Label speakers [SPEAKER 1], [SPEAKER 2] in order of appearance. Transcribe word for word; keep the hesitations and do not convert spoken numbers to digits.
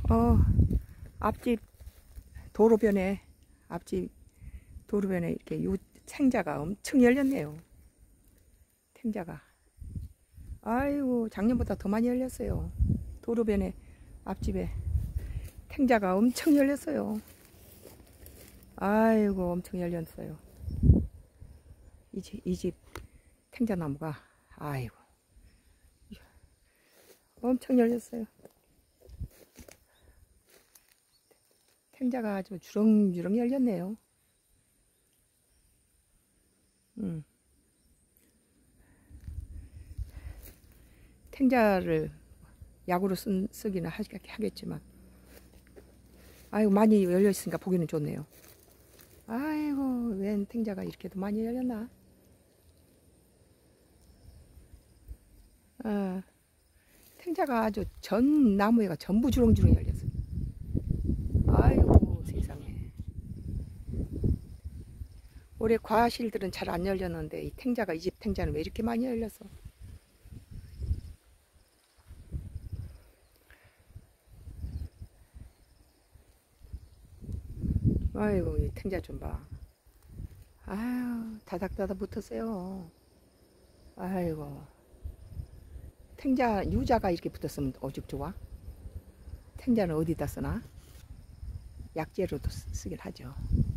[SPEAKER 1] 어, 앞집 도로변에, 앞집 도로변에 이렇게 요 생자가 엄청 열렸네요. 생자가. 아이고, 작년보다 더 많이 열렸어요. 도로변에, 앞집에 탱자가 엄청 열렸어요. 아이고, 엄청 열렸어요. 이 집, 이 집 탱자나무가, 아이고, 엄청 열렸어요. 탱자가 아주 주렁주렁 열렸네요. 음. 탱자를 약으로 쓴, 쓰기는 하겠지만, 아이고, 많이 열려있으니까 보기는 좋네요. 아이고, 웬 탱자가 이렇게도 많이 열렸나? 아, 탱자가 아주 전 나무에가 전부 주렁주렁 열렸어요. 아이고, 세상에. 올해 과실들은 잘 안 열렸는데 이 탱자가, 이 집 탱자는 왜 이렇게 많이 열렸어? 아이고, 이 탱자 좀 봐. 아유, 다닥다닥 붙었어요. 아이고, 탱자 유자가 이렇게 붙었으면 오죽 좋아? 탱자는 어디다 쓰나? 약재로도 쓰긴 하죠.